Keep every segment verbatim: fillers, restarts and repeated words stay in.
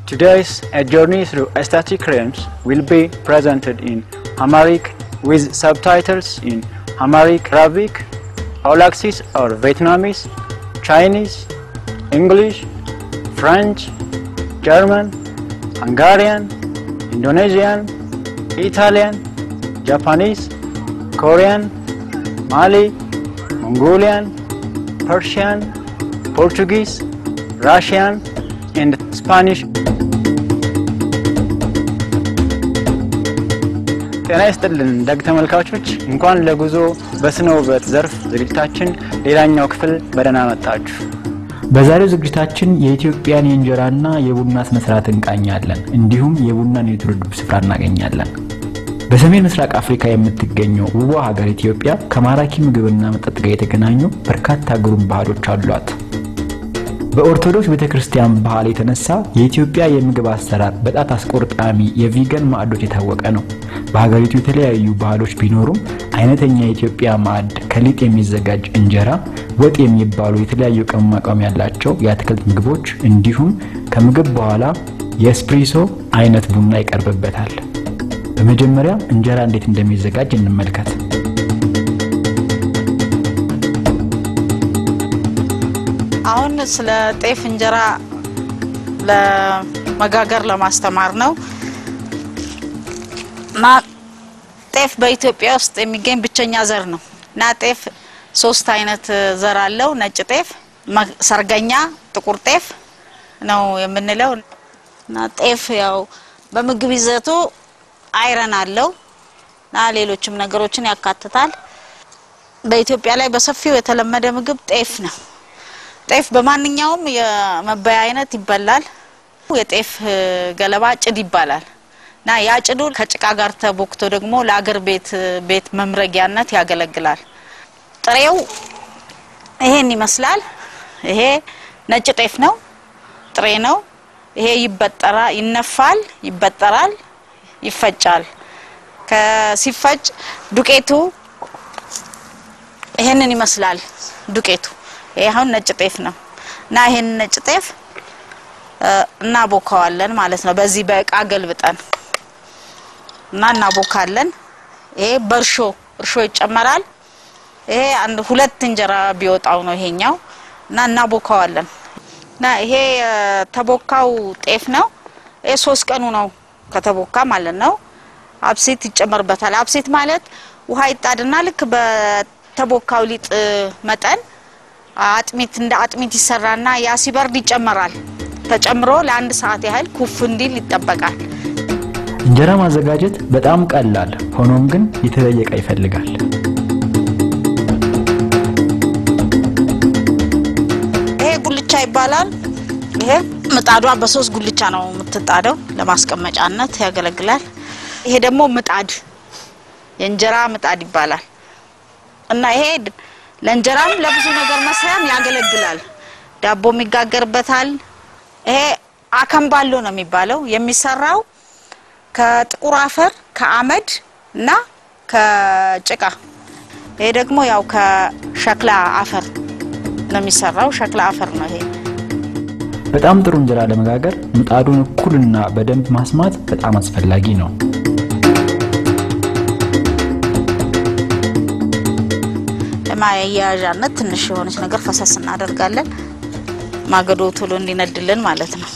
Today's A Journey Through Aesthetic Realms will be presented in Amharic with subtitles in Amharic, Arabic, Aulacese or Vietnamese, Chinese, English, French, German, Hungarian, Indonesian, Italian, Japanese, Korean, Mali, Mongolian, Persian, Portuguese, Russian, and Spanish. ጤና ይስጥልን ደግ ተመልካቾች እንኳን ለጉዞ በስነ ውበት ዘርፍ ዝግጅታችን ሌላኛው ክፍል በደህና መጣችሁ። በዛሬው ዝግጅታችን የኢትዮጵያን የእንጀራና የቡና ስነ ስርዓት እንቃኛለን እንዲሁም የቡናን የትውልድ ስፍራ እናገኛለን። በሰሜን ምስራቅ አፍሪካ የምትገኘው ውቧ ሀገር ኢትዮጵያ ከማራኪ ምግብና መጠጥ ጋር የተገናኙ በርካታ ግሩም ባህሎች አሏት። በኦርቶዶክስ ቤተክርስቲያን ባህል የተነሳ የኢትዮጵያ የምግብ አሰራር በጣት አስቆርጣሚ የቪገን ማዕዶች የታወቀ ነው። በሀገሪቱ የተለያዩ ባህሎች ቢኖሩም አይነተኛ የኢትዮጵያ ማዕድ ከሊጥ የሚዘጋጅ እንጀራ፣ ወጥ የሚባሉ የተለያዩ ቅመማ ቅመም ያላቸው የአትክልት ምግቦች እንዲሁም ከምግብ በኋላ የኤስፕሬሶ አይነት ቡና ይቀርብበታል። በመጀመሪያ እንጀራ እንዴት እንደሚዘጋጅ እንመልከት። አሁን ስለ ጤፍ እንጀራ ለመጋገር ለማስተማር ነው። ና ጤፍ በኢትዮጵያ ውስጥ የሚገኝ ብቸኛ ዘር ነው። ና ጤፍ ሶስት አይነት ዘር አለው። ነጭ ጤፍ፣ ሰርገኛ፣ ጥቁር ጤፍ ነው የምንለው። ና ጤፍ ያው በምግብ ይዘቱ አይረን አለው ና ሌሎችም ነገሮችን ያካትታል። በኢትዮጵያ ላይ በሰፊው የተለመደ ምግብ ጤፍ ነው። ጤፍ በማንኛውም የመበያ አይነት ይበላል። የጤፍ ገለባ ጭድ ይባላል። ና ያጭዱ ከጭቃ ጋር ተቦክቶ ደግሞ ለአገር ቤት ቤት መምረጊያነት ያገለግላል። ጥሬው ይሄን ይመስላል። ይሄ ነጭ ጤፍ ነው፣ ጥሬ ነው። ይሄ ይበጠራ ይነፋል፣ ይበጠራል፣ ይፈጫል። ከሲፈጭ ዱቄቱ ይሄንን ይመስላል። ዱቄቱ ይሄው ነጭ ጤፍ ነው እና ይሄን ነጭ ጤፍ እና ቦካዋለን ማለት ነው። በዚህ በእቃ ገልብጠን እና እናቦካለን። ይሄ በርሾ እርሾ ይጨመራል። ይሄ አንድ ሁለት እንጀራ ቢወጣው ነው ይሄኛው እና እናቦካዋለን። እና ይሄ ተቦካው ጤፍ ነው። ይሄ ሶስት ቀኑ ነው ከተቦካ ማለት ነው። አብሲት ይጨመርበታል። አብሲት ማለት ውሃ ይጣድና ልክ በተቦካው ሊጥ መጠን አጥሚት እንደ አጥሚት ይሰራና ያ ሲበርድ ይጨመራል። ተጨምሮ ለአንድ ሰዓት ያህል ኩፍ እንዲል ይጠበቃል። እንጀራ ማዘጋጀት በጣም ቀላል ሆኖም ግን የተለየ ዕቃ ይፈልጋል። ይሄ ጉልቻ ይባላል። ይሄ ምጣዷ በሶስት ጉልቻ ነው የምትጣደው፣ ለማስቀመጫነት ያገለግላል። ይሄ ደግሞ ምጣድ የእንጀራ ምጣድ ይባላል እና ይሄ ለእንጀራም ለብዙ ነገር መስሪያም ያገለግላል። ዳቦ የሚጋገርበታል። ይሄ አከምባሎ ነው የሚባለው። የሚሰራው ከጥቁር አፈር ከአመድ እና ከጭቃ። ይሄ ደግሞ ያው ከሸክላ አፈር ነው የሚሰራው። ሸክላ አፈር ነው ይሄ። በጣም ጥሩ እንጀራ ለመጋገር ምጣዱን እኩልና በደንብ ማስማት በጣም አስፈላጊ ነው። ማያያዣነት ትንሽ የሆነች ነገር ፈሰስ እናደርጋለን ማገዶ ቶሎ እንዲነድልን ማለት ነው።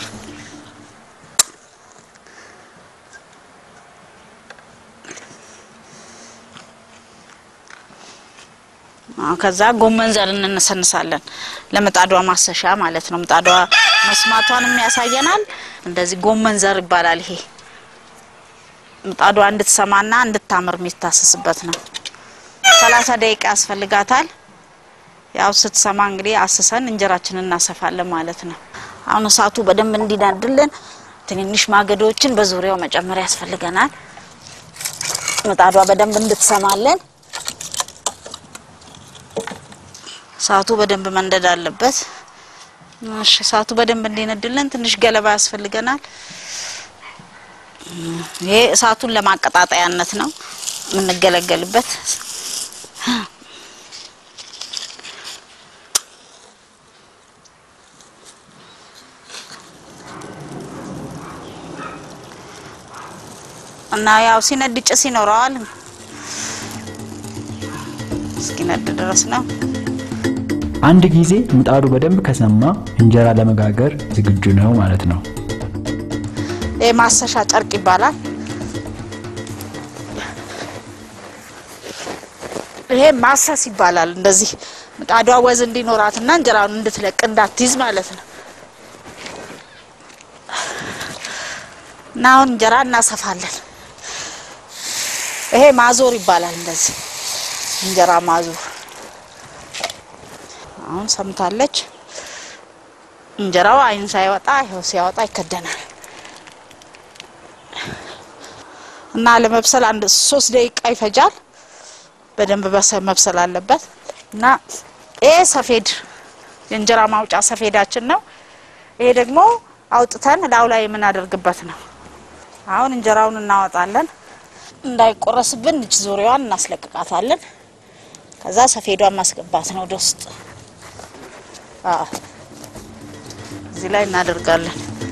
ከዛ ጎመን ዘር እንነሰንሳለን ለምጣዷ ማሰሻ ማለት ነው። ምጣዷ መስማቷንም ያሳየናል። እንደዚህ ጎመን ዘር ይባላል። ይሄ ምጣዷ እንድትሰማና እንድታምር የሚታሰስበት ነው። ሰላሳ ደቂቃ ያስፈልጋታል። ያው ስትሰማ እንግዲህ አሰሰን እንጀራችንን እናሰፋለን ማለት ነው። አሁን እሳቱ በደንብ እንዲዳድልን ትንንሽ ማገዶችን በዙሪያው መጨመር ያስፈልገናል። ምጣዷ በደንብ እንድትሰማለን እሳቱ በደንብ መንደድ አለበት። እሺ እሳቱ በደንብ እንዲነድልን ትንሽ ገለባ ያስፈልገናል። ይሄ እሳቱን ለማቀጣጣያነት ነው የምንገለገልበት። እና ያው ሲነድ ጭስ ይኖረዋል እስኪነድ ድረስ ነው አንድ ጊዜ ምጣዱ በደንብ ከሰማ እንጀራ ለመጋገር ዝግጁ ነው ማለት ነው ይሄ ማሰሻ ጨርቅ ይባላል ይሄ ማሰስ ይባላል እንደዚህ ምጣዷ ወዝ እንዲኖራትና እንጀራውን እንድትለቅ እንዳትይዝ ማለት ነው ናውን እንጀራ እናሰፋለን ይሄ ማዞር ይባላል እንደዚህ እንጀራ ማዞር አሁን ሰምታለች እንጀራው አይን ሳይወጣ ይሄው ሲያወጣ ይከደናል እና ለመብሰል አንድ ሶስት ደቂቃ ይፈጃል በደንብ መብሰል አለበት እና ይሄ ሰፌድ የእንጀራ ማውጫ ሰፌዳችን ነው ይሄ ደግሞ አውጥተን ላው ላይ ምን አደርግበት ነው አሁን እንጀራውን እናወጣለን እንዳይቆረስብን እቺ ዙሪያዋን እናስለቅቃታለን ከዛ ሰፌዷን ማስገባት ነው ደስት አዎ እዚህ ላይ እናደርጋለን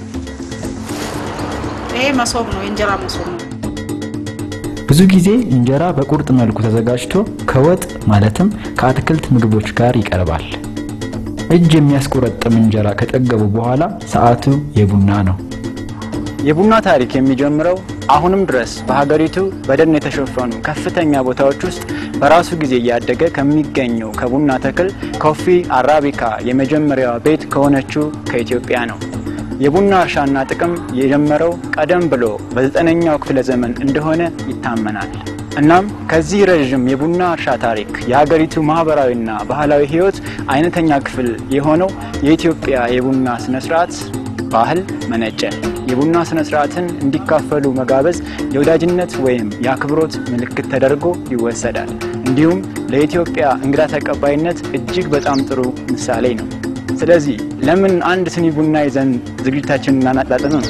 ይሄ መሶብ ነው እንጀራ መሶብ ነው ብዙ ጊዜ እንጀራ በቁርጥ መልኩ ተዘጋጅቶ ከወጥ ማለትም ከአትክልት ምግቦች ጋር ይቀርባል እጅ የሚያስቆረጥም እንጀራ ከጠገቡ በኋላ ሰዓቱ የቡና ነው የቡና ታሪክ የሚጀምረው አሁንም ድረስ በሀገሪቱ በደን የተሸፈኑ ከፍተኛ ቦታዎች ውስጥ በራሱ ጊዜ ያደገ ከሚገኘው ከቡና ተክል ኮፊ አራቢካ የመጀመሪያው ቤት ከሆነችው ከኢትዮጵያ ነው የቡና እርሻና ጥቅም የጀመረው ቀደም ብሎ በዘጠነኛው ክፍለ ዘመን እንደሆነ ይታመናል እናም ከዚህ ረጅም የቡና እርሻ ታሪክ የሀገሪቱ ማህበራዊና ባህላዊ ህይወት አይነተኛ ክፍል የሆነው የኢትዮጵያ የቡና ስነ ስርዓት ባህል መነጨ የቡና ስነ ስርዓትን እንዲካፈሉ መጋበዝ የወዳጅነት ወይም ያክብሮት ምልክት ተደርጎ ይወሰዳል እንዲሁም ለኢትዮጵያ እንግዳ ተቀባይነት እጅግ በጣም ጥሩ ምሳሌ ነው ስለዚህ ለምን አንድ ስኒ ቡና ይዘን ዝግጅታችንን እናናጣጥም ነው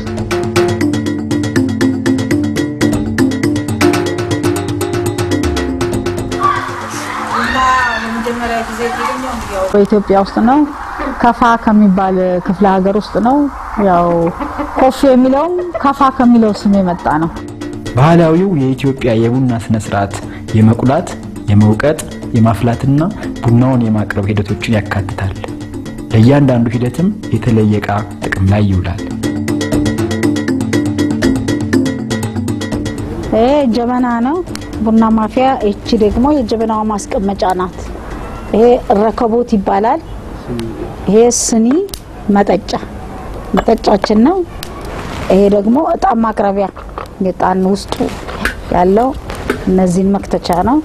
በኢትዮጵያ ውስጥ ነው ከፋ ከሚባል ክፍለ ሀገር ውስጥ ነው ያው ኮፊ የሚለው ከፋ ከሚለው ስም የመጣ ነው ባህላዊው የኢትዮጵያ የቡና ስነ ስርዓት የመቁላት የመውቀጥ የማፍላትና ቡናውን የማቅረብ ሂደቶችን ያካትታል ለእያንዳንዱ ሂደትም የተለየ ዕቃ ጥቅም ላይ ይውላል ይሄ ጀበና ነው ቡና ማፊያ እቺ ደግሞ የጀበናው ማስቀመጫ ናት ይሄ ረከቦት ይባላል ይሄ ስኒ መጠጫ መጠጫችን ነው ይሄ ደግሞ እጣን ማቅረቢያ የጣን ውስጡ ያለው እነዚህን መክተቻ ነው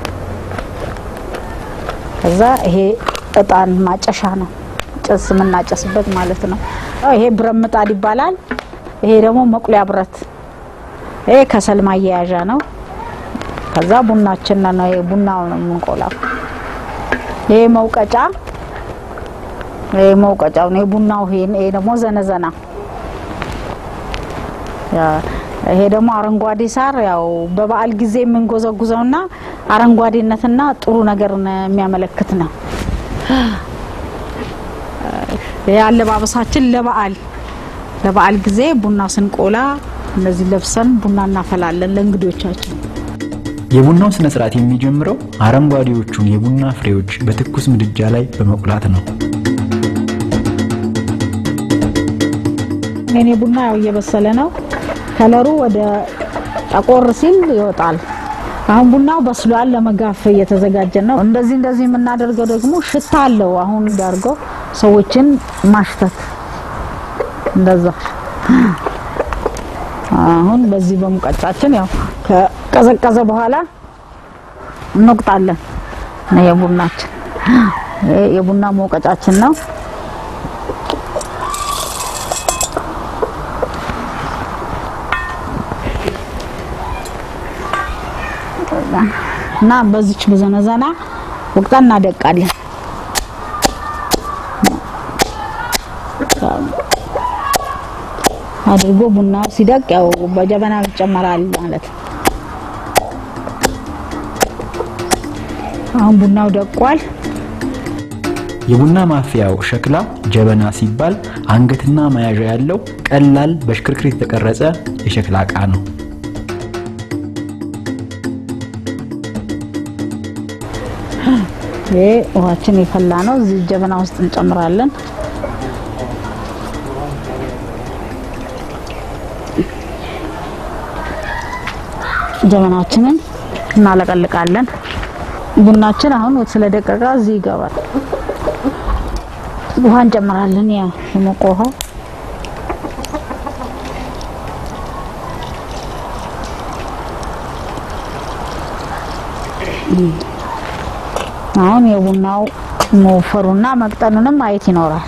ከዛ ይሄ እጣን ማጨሻ ነው ጭስ ምናጨስበት ማለት ነው ይሄ ብረምጣድ ይባላል ይሄ ደግሞ መቁሊያ ብረት ይሄ ከሰል ማያያዣ ነው ከዛ ቡናችን ነው ይሄ ቡናው ነው ምንቆላው ይሄ መውቀጫ ይሄ መውቀጫው ነው ቡናው ይሄ ደግሞ ዘነዘና ያ ይሄ ደግሞ አረንጓዴ ሳር ያው በበዓል ጊዜ ምንጎዘጉዘውና አረንጓዴነትና ጥሩ ነገር የሚያመለክት ነው ያለባበሳችን ለበዓል ለበዓል ጊዜ ቡና ስንቆላ እነዚህ ለብሰን ቡና እናፈላለን ለእንግዶቻችን የቡናው ስነ ስርዓት የሚጀምረው አረንጓዴዎቹን የቡና ፍሬዎች በትኩስ ምድጃ ላይ በመቁላት ነው እኔ ቡና ያው እየበሰለ ነው ከለሩ ወደ ጠቆር ሲል ይወጣል አሁን ቡናው በስሏል ለመጋፍ እየተዘጋጀ ነው እንደዚህ እንደዚህ የምናደርገው ደግሞ ሽታ አለው አሁን ዳርጎ ሰዎችን ማሽተት እንደዛ አሁን በዚህ በሙቀጫችን ያው ከቀዘቀዘ በኋላ እንወቅጣለን ነው የቡናችን የቡና ሙቀጫችን ነው እና በዚች በዘነዘና ወቅታን እናደቃለን አድርጎ ቡና ሲደቅ ያው በጀበና ይጨመራል ማለት አሁን ቡናው ደቋል የቡና ማፍያው ሸክላ ጀበና ሲባል አንገትና መያዣ ያለው ቀላል በሽክርክሪት የተቀረጸ የሸክላ ዕቃ ነው ይሄ ውሃችን ይፈላ ነው እዚህ ጀበና ውስጥ እንጨምራለን ጀበናችንን እናለቀልቃለን ቡናችን አሁን ስለደቀቀ እዚህ ይገባል ውሃ እንጨምራለን ያ የሞቀው አሁን የቡናው መወፈሩና መቅጠኑንም ማየት ይኖራል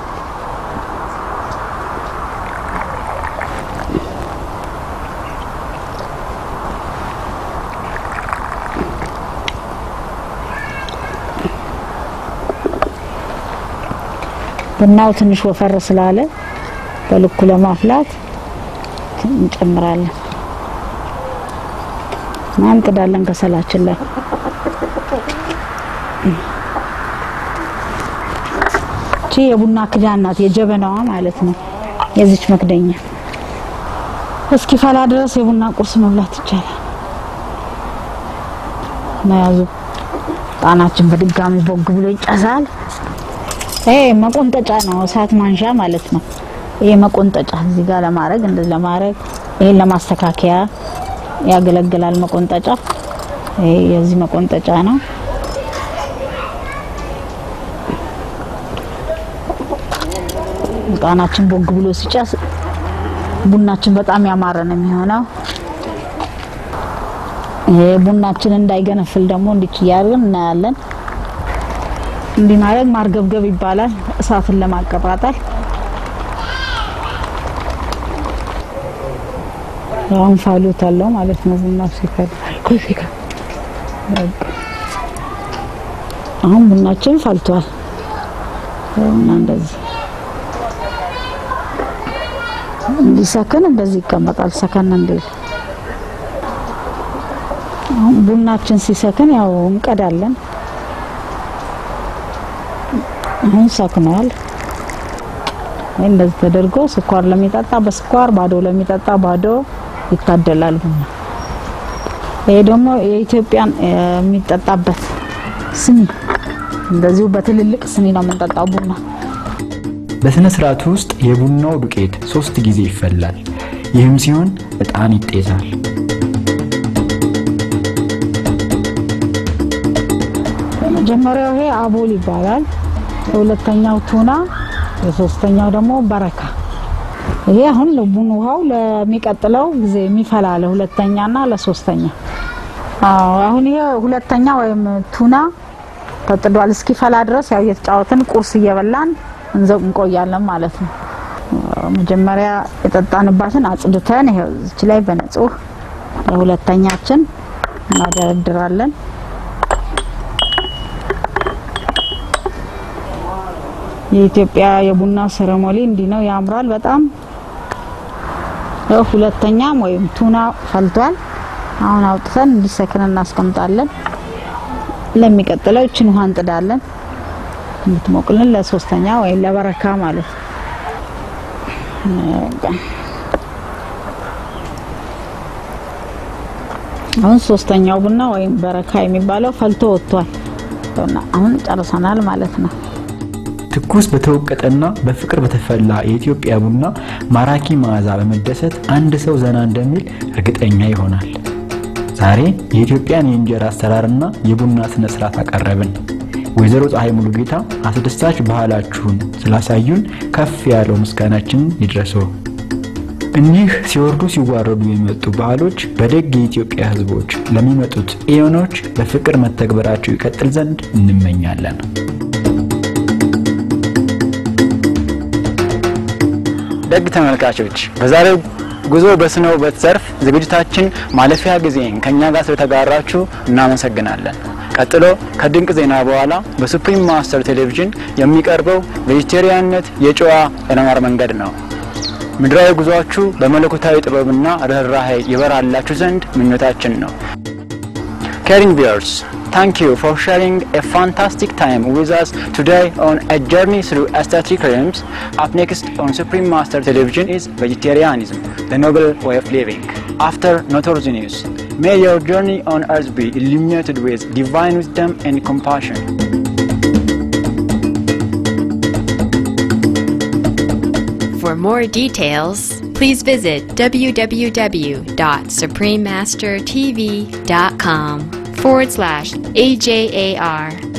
ቡናው ትንሽ ወፈር ስላለ በልኩ ለማፍላት እንጨምራለን ማንቀዳለን ከሰላችን ላይ እቺ የቡና ክዳናት የጀበናዋ ማለት ነው የዚች መክደኛ እስኪ ፈላ ድረስ የቡና ቁርስ መብላት ይቻላል ማያዙ ጣናችን በድጋሚ ቦግ ብሎ ይጫዛል ኤ መቆንጠጫ ነው እሳት ማንሻ ማለት ነው ይሄ መቆንጠጫ እዚህ ጋር ለማድረግ እንደዚህ ለማድረግ ይሄ ለማስተካከያ ያገለግላል መቆንጠጫ ይሄ የዚህ መቆንጠጫ ነው ጣናችን ቦግ ብሎ ሲጫስ ቡናችን በጣም ያማረ ነው የሚሆነው ይሄ ቡናችን እንዳይገነፍል ደግሞ እንዲያርም እናያለን እንዲማረግ ማርገብገብ ይባላል እሳትን ለማቀጣጠል አሁን ፋሉት አለው ማለት ነው ቡናው ሲፈል ኮሲካ አሁን ቡናችን ፈልቷል እና እንደዚህ እንዲሰከን እንደዚህ ይቀመጣል ሰከን እንዴ አሁን ቡናችን ሲሰከን ያው እንቀዳለን አሁን ሰክኗል እንደዚህ ተደርጎ ስኳር ለሚጠጣ በስኳር ባዶ ለሚጠጣ ባዶ ይታደላል ቡና ይሄ ደግሞ የኢትዮጵያን የሚጠጣበት ስኒ እንደዚሁ በትልልቅ ስኒ ነው የምንጠጣው ቡና በስነ ስርዓቱ ውስጥ የቡናው ዱቄት ሶስት ጊዜ ይፈላል ይህም ሲሆን እጣን ይጤዛል መጀመሪያው ይሄ አቦል ይባላል ሁለተኛው ቱና የሶስተኛው ደግሞ በረካ ይሄ አሁን ለቡን ውሃው ለሚቀጥለው ጊዜ የሚፈላለ ሁለተኛና ለሶስተኛ አዎ አሁን ይሄ ሁለተኛ ወይም ቱና ተጥዷል እስኪ ፈላ ድረስ ያው የተጫወትን ቁርስ እየበላን እንቆያለን ማለት ነው መጀመሪያ የጠጣንባትን አጽድተን ይሄው እዚህ ላይ በነጹህ ለሁለተኛችን እናደርድራለን የኢትዮጵያ የቡና ሴሬሞኒ እንዲ ነው ያምራል በጣም ሁለተኛም ወይም ቱና ፈልቷል አሁን አውጥተን እንዲሰክን እናስቀምጣለን ለሚቀጥለው እቺን ውሃ እንጥዳለን እንድትሞቅልን ለሶስተኛ ወይ ለበረካ ማለት አሁን ሶስተኛው ቡና ወይም በረካ የሚባለው ፈልቶ ወጥቷል አሁን ጨርሰናል ማለት ነው ትኩስ በተወቀጠና በፍቅር በተፈላ የኢትዮጵያ ቡና ማራኪ ማዛ በመደሰት አንድ ሰው ዘና እንደሚል እርግጠኛ ይሆናል ዛሬ የኢትዮጵያን የእንጀራ አሰራርና የቡና ስነ ስርዓት አቀረብን ወይዘሮ ፀሐይ ሙሉጌታ አስደሳች ባህላችሁን ስላሳዩን ከፍ ያለው ምስጋናችን ይድረሰው እኒህ ሲወርዱ ሲዋረዱ የሚመጡ ባህሎች በደግ የኢትዮጵያ ህዝቦች ለሚመጡት ኤዮኖች በፍቅር መተግበራቸው ይቀጥል ዘንድ እንመኛለን ደግ ተመልካቾች በዛሬው ጉዞ በስነ ውበት ዘርፍ ዝግጅታችን ማለፊያ ጊዜን ከኛ ጋር ስለተጋራችሁ እናመሰግናለን ቀጥሎ ከድንቅ ዜና በኋላ በሱፕሪም ማስተር ቴሌቪዥን የሚቀርበው ቬጂቴሪያንነት የጨዋ የነማር መንገድ ነው ምድራዊ ጉዟችሁ በመለኮታዊ ጥበብና ርህራሄ ይበራላችሁ ዘንድ ምኞታችን ነው Caring viewers, thank you for sharing a fantastic time with us today on a journey through aesthetic realms. Up next on Supreme Master Television is vegetarianism, the noble way of living. After Notorzi News. May your journey on earth be illuminated with divine wisdom and compassion. For more details, please visit w w w dot supreme master t v dot com forward slash A J A R